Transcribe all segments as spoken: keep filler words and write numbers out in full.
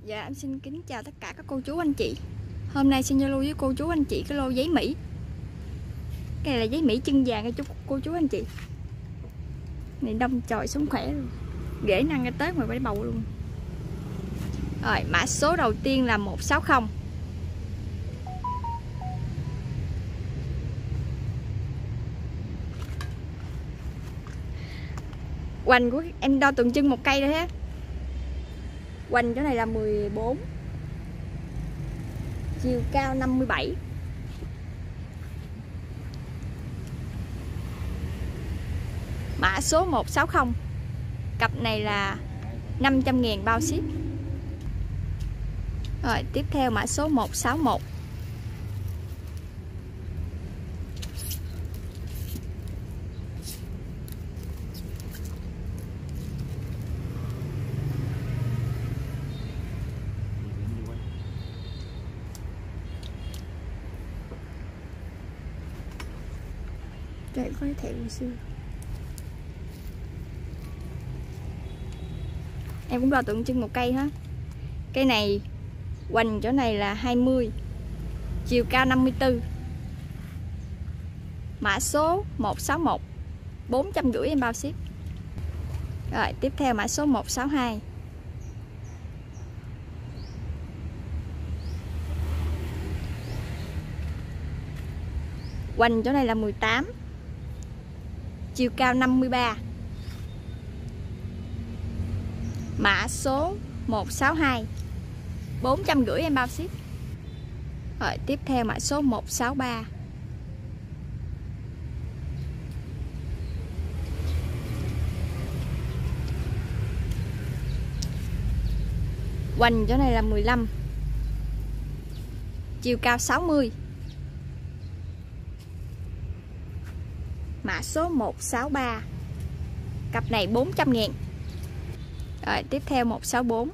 Dạ em xin kính chào tất cả các cô chú anh chị. Hôm nay xin giao lưu với cô chú anh chị cái lô giấy Mỹ. Cái này là giấy Mỹ chân vàng cho cô chú anh chị. Này đông trời sống khỏe luôn. Dễ năng ra tới ngoài bãi bầu luôn. Rồi mã số đầu tiên là một sáu không. Hoành của em đo tượng trưng một cây rồi ha. Hoành chỗ này là mười bốn. Chiều cao năm mươi bảy. Mã số một sáu không. Cặp này là năm trăm ngàn bao ship. Rồi tiếp theo mã số một sáu một. Đây có thẻ hồi xưa. Em cũng đo tượng trưng một cây hết. Cây này hoành chỗ này là hai mươi. Chiều cao năm mươi tư. Mã số một sáu một. bốn trăm rưỡi em bao ship. Rồi tiếp theo mã số một sáu hai. Hoành chỗ này là mười tám. Chiều cao năm mươi ba. Mã số một sáu hai. bốn trăm rưỡi em bao ship. Rồi tiếp theo mã số một sáu ba. Hoành chỗ này là mười lăm. Chiều cao sáu mươi. Mã số một sáu ba. Cặp này bốn trăm ngàn. Rồi tiếp theo một sáu bốn.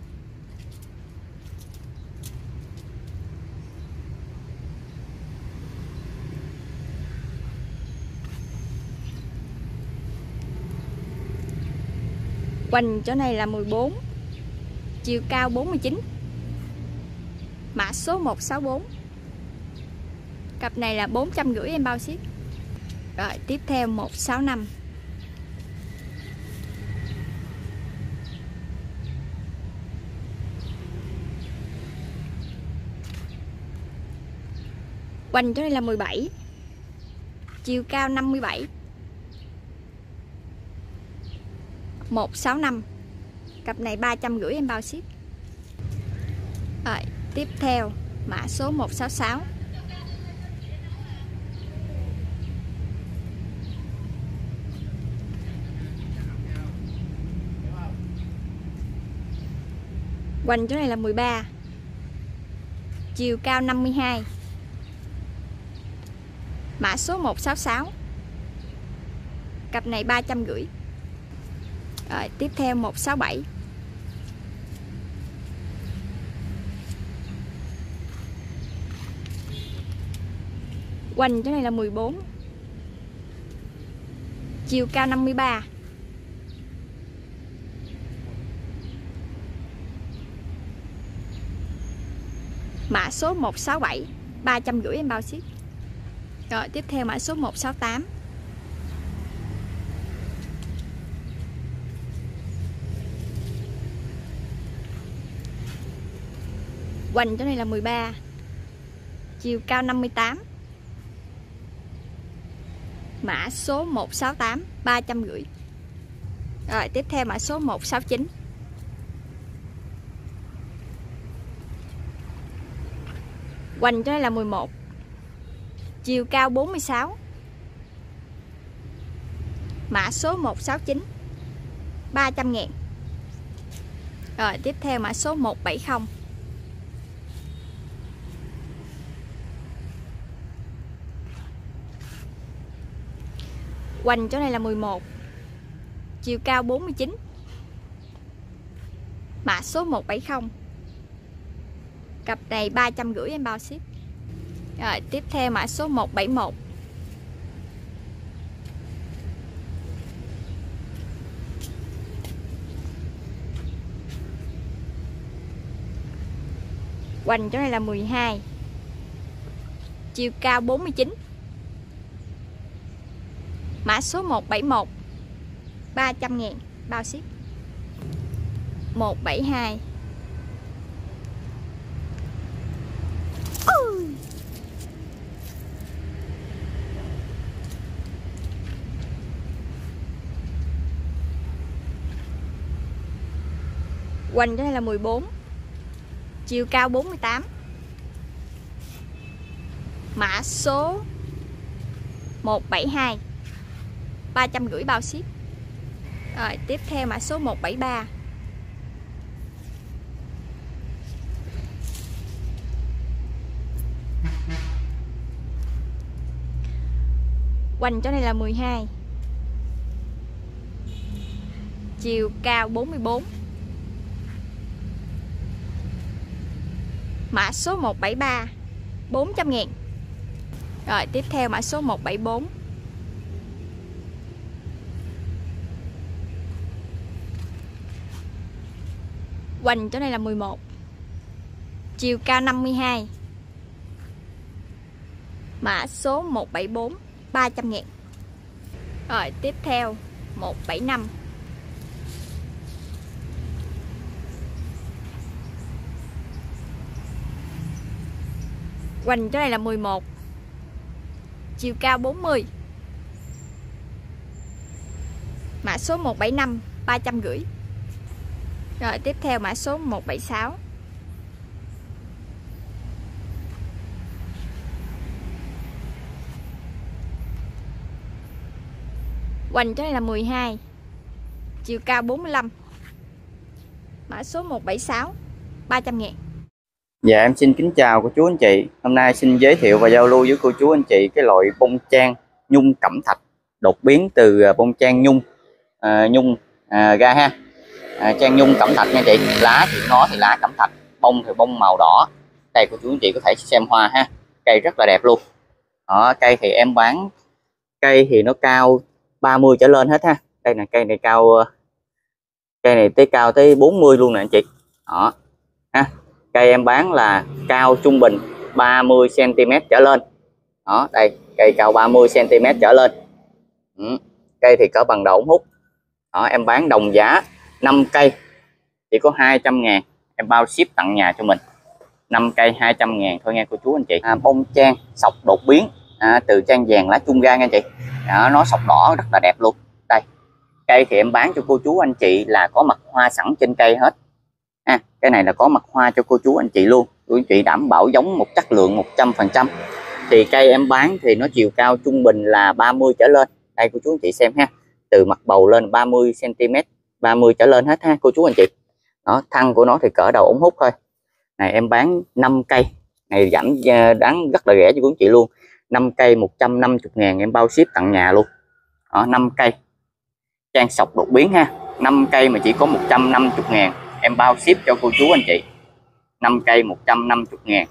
Hoành chỗ này là mười bốn. Chiều cao bốn mươi chín. Mã số một sáu bốn. Cặp này là bốn trăm rưỡi em bao ship. Rồi tiếp theo một sáu năm. Hoành chỗ này là mười bảy. Chiều cao năm mươi bảy. một sáu năm. Cặp này ba trăm rưỡi em bao ship. Rồi tiếp theo mã số một sáu sáu. Hoành chỗ này là mười ba. Chiều cao năm mươi hai. Mã số một sáu sáu. Cặp này ba trăm rưỡi. Rồi tiếp theo một sáu bảy. Hoành chỗ này là mười bốn. Chiều cao năm mươi ba. Mã số một sáu bảy. ba trăm rưỡi em bao ship. Rồi tiếp theo mã số một sáu tám. Hoành chỗ này là mười ba. Chiều cao năm mươi tám. Mã số một sáu tám. ba trăm rưỡi. Rồi tiếp theo mã số một sáu chín. Hoành chỗ này là mười một. Chiều cao bốn mươi sáu. Mã số một sáu chín. ba trăm ngàn. Rồi tiếp theo mã số một bảy không. Hoành chỗ này là mười một. Chiều cao bốn mươi chín. Mã số một bảy không. Cặp này ba trăm rưỡi em bao ship. Rồi tiếp theo mã số một bảy một. Hoành chỗ này là mười hai, chiều cao bốn mươi chín, mã số một bảy một, ba trăm ngàn bao ship. Một bảy hai. Ui. Hoành chỗ này là mười bốn, chiều cao bốn mươi tám, mã số một bảy hai, ba trăm rưỡi bao ship. Rồi tiếp theo mã số một bảy ba. Hoành chỗ này là mười hai, chiều cao bốn mươi bốn, mã số một bảy ba, bốn trăm ngàn. Rồi tiếp theo mã số một bảy bốn. Hoành chỗ này là mười một, chiều cao năm mươi hai, mã số một bảy bốn, ba trăm ngàn. Rồi tiếp theo một bảy năm. Hoành chỗ này là mười một, chiều cao bốn mươi, mã số một bảy năm, ba trăm rưỡi. Rồi tiếp theo mã số một bảy sáu. Hoành chỗ này là mười hai, chiều cao bốn mươi lăm, mã số một bảy sáu, ba trăm ngàn. Dạ em xin kính chào cô chú anh chị. Hôm nay xin giới thiệu và giao lưu với cô chú anh chị cái loại bông trang nhung cẩm thạch đột biến từ bông trang nhung à, nhung à, ra ha. À, trang nhung cẩm thạch nha chị. Lá thì nó thì lá cẩm thạch, bông thì bông màu đỏ. Đây cô chú anh chị có thể xem hoa ha. Cây rất là đẹp luôn. Đó, cây thì em bán cây thì nó cao ba mươi trở lên hết ha. Đây là cây này cao, cây này tới cao tới bốn mươi luôn nè anh chị. Đó ha. Cây em bán là cao trung bình ba mươi xăng ti mét trở lên. Đó, đây, cây cao ba mươi xăng ti mét trở lên. Ừ. Cây thì cỡ bằng đầu ống hút. Đó, em bán đồng giá năm cây chỉ có hai trăm ngàn, em bao ship tặng nhà cho mình. năm cây hai trăm ngàn thôi nha cô chú anh chị. À, bông trang sọc đột biến à, từ trang vàng lá chung ra nha chị. Đó, nó sọc đỏ rất là đẹp luôn. Đây, cây thì em bán cho cô chú anh chị là có mặt hoa sẵn trên cây hết. À, cái này là có mặt hoa cho cô chú anh chị luôn. Cô anh chị đảm bảo giống một chất lượng một trăm phần trăm. Thì cây em bán thì nó chiều cao trung bình là ba mươi trở lên. Đây cô chú anh chị xem ha. Từ mặt bầu lên ba mươi xăng ti mét, ba mươi trở lên hết ha cô chú anh chị. Đó, thân của nó thì cỡ đầu ống hút thôi. Này em bán năm cây. Này giảm đáng rất là rẻ cho cô anh chị luôn. năm cây một trăm năm mươi ngàn em bao ship tặng nhà luôn. Đó, năm cây. Trang sọc đột biến ha. năm cây mà chỉ có một trăm năm mươi ngàn. Em bao ship cho cô chú anh chị. năm cây một trăm năm mươi ngàn.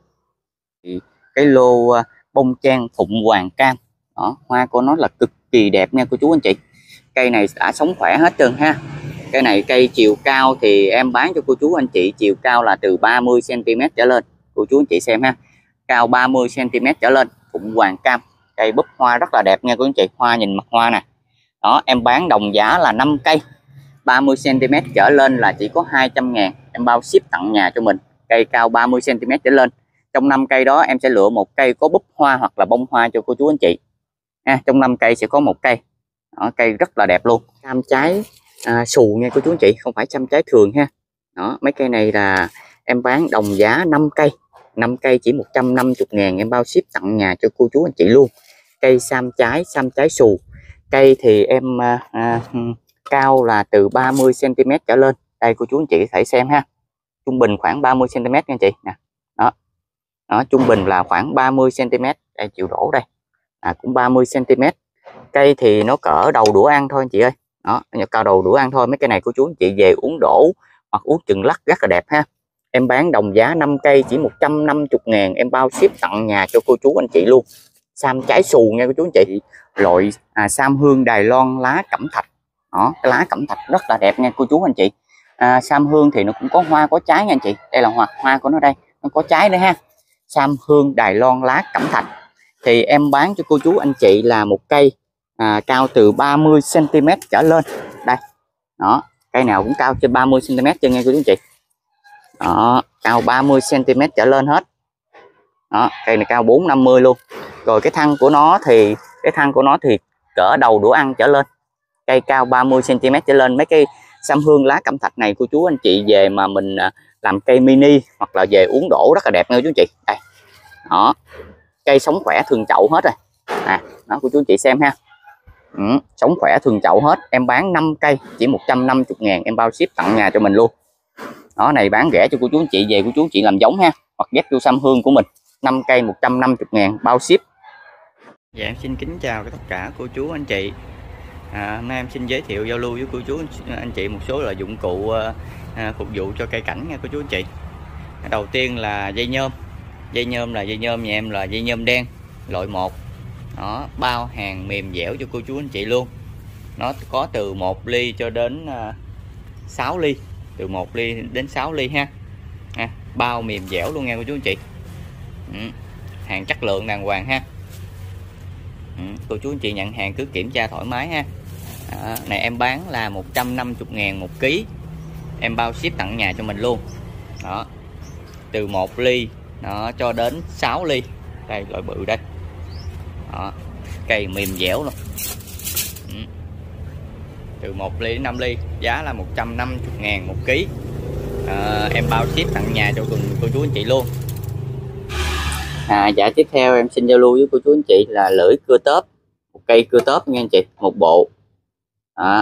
Thì cái lô bông trang phụng hoàng cam. Đó, hoa của nó là cực kỳ đẹp nha cô chú anh chị. Cây này đã sống khỏe hết trơn ha. Cây này cây chiều cao thì em bán cho cô chú anh chị chiều cao là từ ba mươi xăng ti mét trở lên. Cô chú anh chị xem ha. Cao ba mươi xăng ti mét trở lên, phụng hoàng cam. Cây búp hoa rất là đẹp nha cô chú anh chị. Hoa nhìn mặt hoa nè. Đó, em bán đồng giá là năm cây ba mươi xăng ti mét trở lên là chỉ có hai trăm ngàn, em bao ship tặng nhà cho mình. Cây cao ba mươi xăng ti mét trở lên. Trong năm cây đó em sẽ lựa một cây có búp hoa hoặc là bông hoa cho cô chú anh chị. À, trong năm cây sẽ có một cây. Đó, cây rất là đẹp luôn. Cam trái à, xù nha cô chú anh chị, không phải chăm trái thường ha. Đó, mấy cây này là em bán đồng giá năm cây. năm cây chỉ một trăm năm mươi ngàn, em bao ship tặng nhà cho cô chú anh chị luôn. Cây sam trái, sam trái xù. Cây thì em à, à, cao là từ ba mươi xăng ti mét trở lên. Đây cô chú anh chị có thể xem ha. Trung bình khoảng ba mươi xăng ti mét nha chị nè. Đó. Đó, trung bình là khoảng ba mươi xăng ti mét. Đây chịu đổ đây. À, cũng ba mươi xăng ti mét. Cây thì nó cỡ đầu đũa ăn thôi anh chị ơi. Đó, cao đầu đũa ăn thôi. Mấy cái này cô chú anh chị về uống đổ hoặc uống chừng lắc rất là đẹp ha. Em bán đồng giá năm cây chỉ một trăm năm mươi ngàn, em bao ship tặng nhà cho cô chú anh chị luôn. Sam trái xù nha cô chú anh chị. Loại à, sam hương Đài Loan lá cẩm thạch. Đó, cái lá cẩm thạch rất là đẹp nha cô chú anh chị. À, sam hương thì nó cũng có hoa có trái nha anh chị. Đây là hoa hoa của nó đây, nó có trái nữa ha. Sam hương Đài Loan lá cẩm thạch thì em bán cho cô chú anh chị là một cây à, cao từ ba mươi xăng ti mét trở lên. Đây đó, cây nào cũng cao trên ba mươi xăng ti mét cho nghe cô chú anh chị. Đó, cao ba mươi xăng ti mét trở lên hết. Đó, cây này cao bốn năm mươi luôn. Rồi cái thân của nó thì cái thân của nó thì cỡ đầu đũa ăn trở lên. Cây cao ba mươi xăng ti mét trở lên. Mấy cây Sam hương lá cẩm thạch này cô chú anh chị về mà mình làm cây mini hoặc là về uống đổ rất là đẹp nha chú anh chị. Đây. Đó. Cây sống khỏe thường chậu hết rồi. À, đó cô chú anh chị xem ha. Ừ, sống khỏe thường chậu hết. Em bán năm cây chỉ một trăm năm mươi ngàn, em bao ship tặng nhà cho mình luôn. Đó, này bán rẻ cho cô chú anh chị về cô chú anh chị làm giống ha, hoặc ghép vô Sam hương của mình. Năm cây một trăm năm mươi ngàn bao ship. Dạ em xin kính chào tất cả cô chú anh chị. À, hôm nay em xin giới thiệu giao lưu với cô chú anh chị một số là dụng cụ à, phục vụ cho cây cảnh nha cô chú anh chị. Đầu tiên là dây nhôm. Dây nhôm là dây nhôm nhà em là dây nhôm đen loại một. Đó, bao hàng mềm dẻo cho cô chú anh chị luôn. Nó có từ một ly cho đến uh, sáu ly, từ một ly đến sáu ly ha. À, bao mềm dẻo luôn nha cô chú anh chị. Ừ, hàng chất lượng đàng hoàng ha. Ừ, cô chú anh chị nhận hàng cứ kiểm tra thoải mái ha. À, này em bán là một trăm năm mươi ngàn một ký. Em bao ship tặng nhà cho mình luôn. Đó. Từ một ly nó cho đến sáu ly. Đây loại bự đây. Đó. Cây mềm dẻo luôn. Ừ. Từ một ly đến năm ly, giá là một trăm năm mươi ngàn một ký. À, em bao ship tặng nhà cho cô chú anh chị luôn. À, dạ tiếp theo em xin giao lưu với cô chú anh chị là lưỡi cưa tớp, một cây cưa tớp nha anh chị, một bộ. Đó.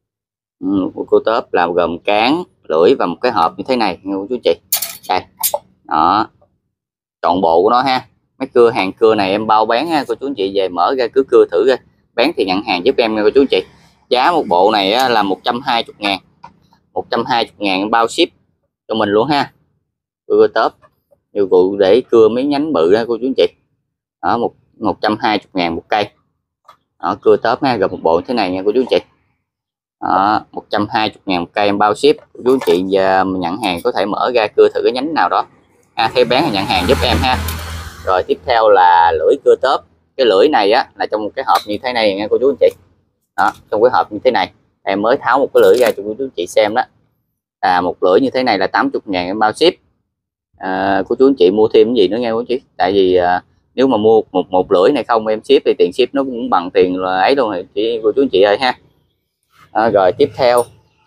Ừ, một cưa tớp là gồm cán, lưỡi và một cái hộp như thế này nha cô chú anh chị. Đây. Đó. Trọn bộ của nó ha. Mấy cưa hàng cưa này em bao bán ha, cô chú anh chị về mở ra cứ cưa thử ra, bán thì nhận hàng giúp em nha cô chú anh chị. Giá một bộ này là một trăm hai mươi ngàn, một trăm hai mươi ngàn em bao ship cho mình luôn ha. Cưa tớp dụng cụ để cưa mấy nhánh bự đó cô chú anh chị. Đó, một một trăm hai mươi ngàn một cây. Đó, cưa tớp ha, gồm một bộ thế này nha cô chú anh chị. Đó, một trăm hai mươi ngàn một cây em bao ship. Cô chú anh chị giờ nhận hàng có thể mở ra cưa thử cái nhánh nào đó. À, theo bán là nhận hàng giúp em ha. Rồi tiếp theo là lưỡi cưa tớp. Cái lưỡi này á là trong một cái hộp như thế này nha cô chú anh chị. Đó, trong cái hộp như thế này em mới tháo một cái lưỡi ra cho cô chú anh chị xem đó. À, một lưỡi như thế này là tám mươi ngàn em bao ship. À, cô chú anh chị mua thêm cái gì nữa nghe cô chú, tại vì à, nếu mà mua một một lưỡi này không em ship thì tiền ship nó cũng bằng tiền là ấy luôn, thì chị cô chú anh chị ơi ha. À, rồi tiếp theo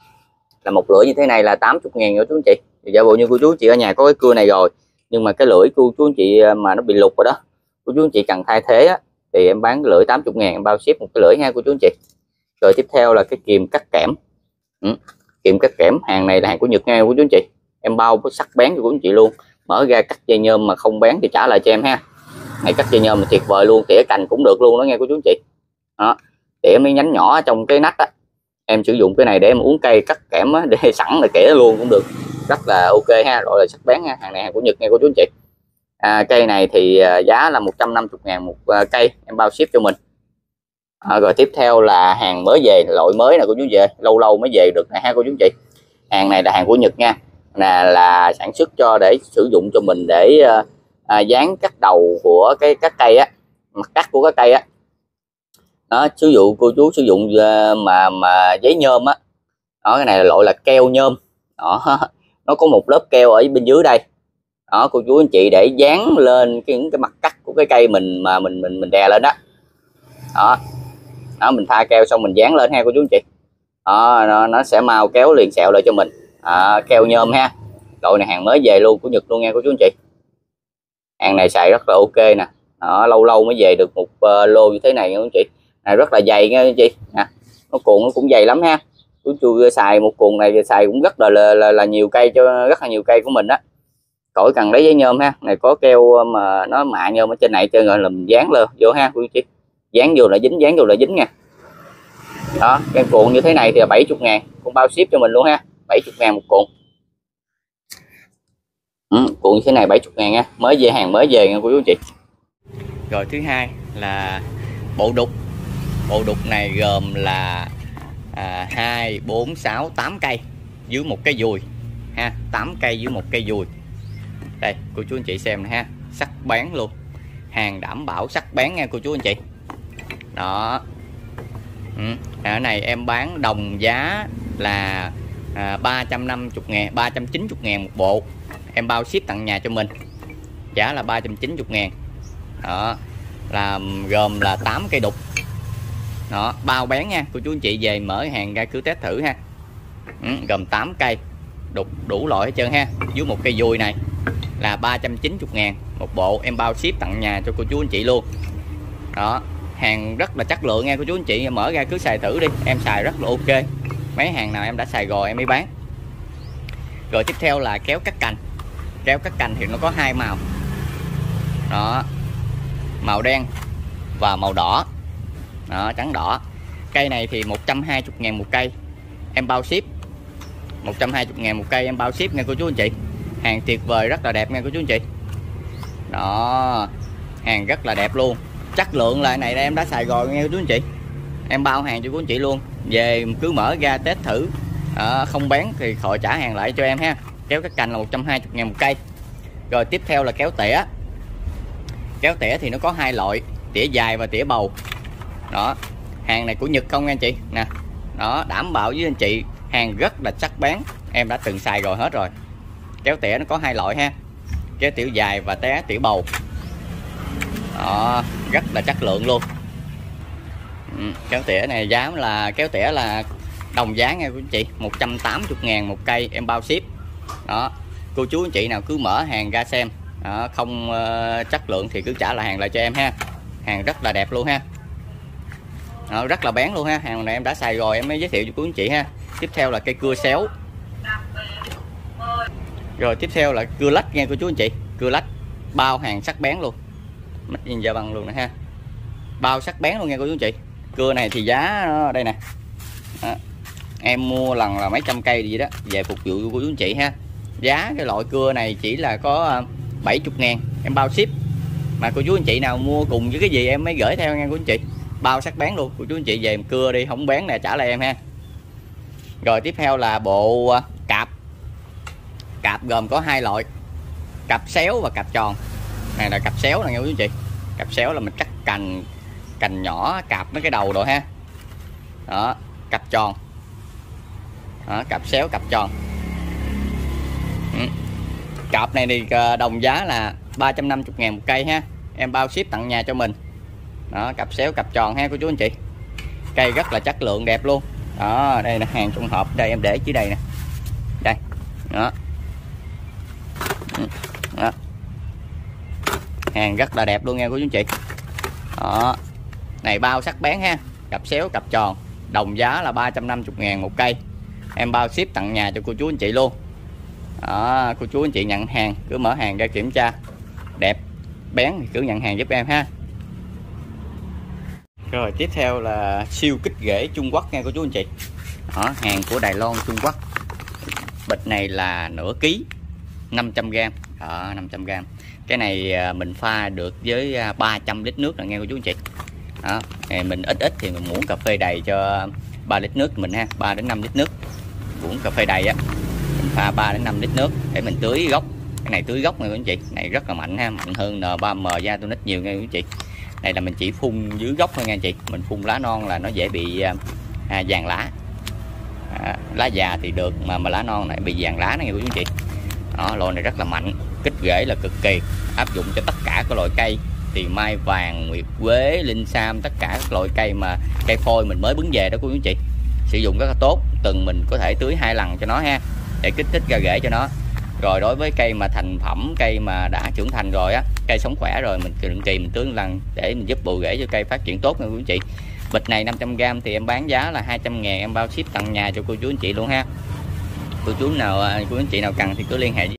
là một lưỡi như thế này là tám mươi ngàn cô chú anh chị. Thì giả bộ như cô chú anh chị ở nhà có cái cưa này rồi nhưng mà cái lưỡi cô chú anh chị mà nó bị lục rồi đó, cô chú anh chị cần thay thế á, thì em bán cái lưỡi tám mươi ngàn em bao ship một cái lưỡi ha cô chú anh chị. Rồi tiếp theo là cái kìm cắt kẽm. Ừ. Kìm cắt kẽm hàng này là hàng của Nhật nha cô chú anh chị. Em bao với sắc bén cho cô chú anh chị luôn. Mở ra cắt dây nhôm mà không bén thì trả lại cho em ha. Này cắt dây nhôm là tuyệt vời luôn, tỉa cành cũng được luôn đó nghe cô chú anh chị. Đó, tỉa mấy nhánh nhỏ trong cái nách á, em sử dụng cái này để em uống cây cắt kẽm á, để sẵn là kẻ luôn cũng được, rất là ok ha. Rồi là sắc bén ha, hàng này hàng của Nhật nghe cô chú anh chị. À, cây này thì giá là một trăm năm mươi ngàn một cây, em bao ship cho mình. À, rồi tiếp theo là hàng mới về, loại mới nè cô chú về, lâu lâu mới về được này ha cô chú anh chị. Hàng này là hàng của Nhật nha, là là sản xuất cho để sử dụng cho mình để à, dán cắt đầu của cái các cây á, mặt cắt của các cây á. Đó, sử dụng cô chú sử dụng mà mà giấy nhôm á. Đó, cái này là loại là keo nhôm. Đó, nó có một lớp keo ở bên dưới đây. Đó, cô chú anh chị để dán lên cái những cái mặt cắt của cái cây mình mà mình mình mình đè lên đó. Đó. Đó, mình pha keo xong mình dán lên ha cô chú anh chị. Đó, nó, nó sẽ mau kéo liền sẹo lại cho mình. À, keo nhôm ha. Loại này hàng mới về luôn của Nhật luôn nha cô chú anh chị. Hàng này xài rất là ok nè. Đó, lâu lâu mới về được một uh, lô như thế này nha cô chú anh chị. Này rất là dày nha cô chú anh chị. Nè, nó cuộn nó cũng dày lắm ha. Chú chú xài một cuộn này xài cũng rất là là, là là nhiều cây cho rất là nhiều cây của mình đó. Khỏi cần lấy giấy nhôm ha. Này có keo mà nó mạ nhôm ở trên này chơi rồi làm dán lên vô ha cô chú anh chị. Dán vô là dính, dán vô là dính nha. Đó, cái cuộn như thế này thì là bảy mươi ngàn, cũng bao ship cho mình luôn ha. bảy mươi ngàn một cuộn. Ừ, cuộn như thế này bảy mươi ngàn nha, mới về hàng mới về nha cô chú anh chị. Rồi thứ hai là bộ đục. Bộ đục này gồm là à, hai, bốn, sáu, tám cây dưới một cái dùi ha, tám cây dưới một cây dùi. Đây cô chú anh chị xem nè ha, sắc bén luôn, hàng đảm bảo sắc bén nha cô chú anh chị. Đó. Ừ. Ở này em bán đồng giá là à, ba trăm năm mươi ngàn, ba trăm chín mươi ngàn một bộ, em bao ship tặng nhà cho mình, giá là ba trăm chín mươi ngàn. Đó, là gồm là tám cây đục. Đó, bao bén nha cô chú anh chị, về mở hàng ra cứ test thử ha. Ừ, gồm tám cây đục đủ loại hết trơn ha. Dưới một cây dùi này là ba trăm chín mươi ngàn một bộ, em bao ship tặng nhà cho cô chú anh chị luôn. Đó, hàng rất là chất lượng nha cô chú anh chị, mở ra cứ xài thử đi, em xài rất là ok. Mấy hàng nào em đã xài rồi em mới bán. Rồi tiếp theo là kéo cắt cành. Kéo cắt cành thì nó có hai màu. Đó, màu đen và màu đỏ. Đó, trắng đỏ. Cây này thì một trăm hai mươi ngàn một cây, em bao ship. Một trăm hai mươi ngàn một cây em bao ship nha cô chú anh chị. Hàng tuyệt vời, rất là đẹp nha cô chú anh chị. Đó, hàng rất là đẹp luôn. Chất lượng là này em đã xài rồi nghe cô chú anh chị. Em bao hàng cho cô anh chị luôn. Về cứ mở ra test thử. Đó, không bán thì khỏi trả hàng lại cho em ha. Kéo cắt cành là một trăm hai mươi ngàn một cây. Rồi tiếp theo là kéo tỉa. Kéo tỉa thì nó có hai loại, tỉa dài và tỉa bầu. Đó, hàng này của Nhật không nha anh chị nè. Đó, đảm bảo với anh chị hàng rất là sắc bén, em đã từng xài rồi hết rồi. Kéo tỉa nó có hai loại ha, kéo tỉa dài và té tỉa bầu. Đó, rất là chất lượng luôn. Ừ, kéo tỉa này giá là kéo tỉa là đồng giá nha cô anh chị, một trăm tám mươi ngàn một cây, em bao ship. Đó, cô chú anh chị nào cứ mở hàng ra xem. Đó, không uh, chất lượng thì cứ trả lại hàng lại cho em ha. Hàng rất là đẹp luôn ha. Đó, rất là bén luôn ha. Hàng này em đã xài rồi em mới giới thiệu cho cô anh chị ha. Tiếp theo là cây cưa xéo. Rồi tiếp theo là cưa lách nha cô chú anh chị. Cưa lách bao hàng sắc bén luôn, mắt nhìn ra bằng luôn nè ha. Bao sắc bén luôn nha cô chú anh chị. Cưa này thì giá đó, đây nè. Đó, em mua lần là mấy trăm cây gì đó về phục vụ của cô chú anh chị ha. Giá cái loại cưa này chỉ là có bảy mươi ngàn, em bao ship. Mà cô chú anh chị nào mua cùng với cái gì em mới gửi theo nha cô chú anh chị. Bao sắc bén luôn, cô chú anh chị về em cưa đi, không bán nè trả lại em ha. Rồi tiếp theo là bộ cạp. Cạp gồm có hai loại, cạp xéo và cạp tròn. Này là cạp xéo nè nha cô chú anh chị. Cạp xéo là mình cắt cành cành nhỏ, cạp mấy cái đầu rồi ha. Đó, cạp tròn. Đó, cạp xéo, cạp tròn. Ừ. Cạp này thì đồng giá là ba trăm năm mươi ngàn một cây ha, em bao ship tặng nhà cho mình. Đó, cặp xéo cặp tròn ha cô chú anh chị. Cây rất là chất lượng đẹp luôn. Đó, đây là hàng trong hộp, đây em để dưới đây nè. Đây. Đó. Đó. Hàng rất là đẹp luôn nha cô chú anh chị. Đó. Này bao sắc bén ha, cặp xéo cặp tròn, đồng giá là ba trăm năm mươi ngàn một cây. Em bao ship tặng nhà cho cô chú anh chị luôn. Đó, cô chú anh chị nhận hàng cứ mở hàng ra kiểm tra đẹp bén thì cứ nhận hàng giúp em ha. Rồi tiếp theo là siêu kích rễ Trung Quốc nha cô chú anh chị. Đó, hàng của Đài Loan Trung Quốc. Bịch này là nửa ký, năm trăm gam. Đó, năm trăm gam. Cái này mình pha được với ba trăm lít nước là nghe cô chú anh chị. Đó, mình ít ít thì mình muỗng cà phê đầy cho ba lít nước mình ha, ba đến năm lít nước. Muỗng cà phê đầy á, mình pha ba đến năm lít nước để mình tưới gốc. Cái này tưới gốc nha cô chú anh chị. Này rất là mạnh ha, mạnh hơn N ba M da tôi nít nhiều nha cô chú anh chị. Đây là mình chỉ phun dưới gốc thôi nha anh chị. Mình phun lá non là nó dễ bị à, vàng lá. À, lá già thì được mà mà lá non này bị vàng lá này nha cô chú anh chị. Đó, loại này rất là mạnh, kích rễ là cực kỳ, áp dụng cho tất cả các loại cây, tiền mai vàng, nguyệt quế, linh sam, tất cả các loại cây mà cây phôi mình mới bứng về đó cô chú anh chị. Sử dụng rất là tốt, tuần mình có thể tưới hai lần cho nó ha, để kích thích ra rễ cho nó. Rồi đối với cây mà thành phẩm, cây mà đã trưởng thành rồi á, cây sống khỏe rồi, mình định kỳ mình tưới một lần để mình giúp bù rễ cho cây phát triển tốt nha quý anh chị. Bịch này năm trăm gam thì em bán giá là hai trăm ngàn, em bao ship tặng nhà cho cô chú anh chị luôn ha. Cô chú nào cô anh chị nào cần thì cứ liên hệ